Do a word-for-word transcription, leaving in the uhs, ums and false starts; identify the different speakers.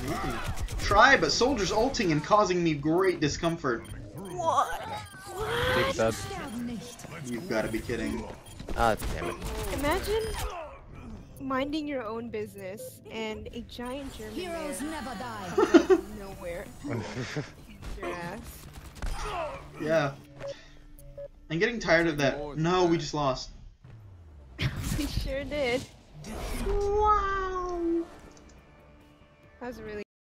Speaker 1: Try, but soldiers ulting and causing me great discomfort.
Speaker 2: What?
Speaker 3: Big dead.
Speaker 1: You've got to be kidding.
Speaker 3: Ah, damn it.
Speaker 2: Imagine minding your own business and a giant German
Speaker 4: Heroes
Speaker 2: man
Speaker 4: never die.
Speaker 2: comes out of nowhere. Your ass.
Speaker 1: Yeah. I'm getting tired of that. No, we just lost.
Speaker 2: We sure did.
Speaker 1: Wow.
Speaker 2: That was really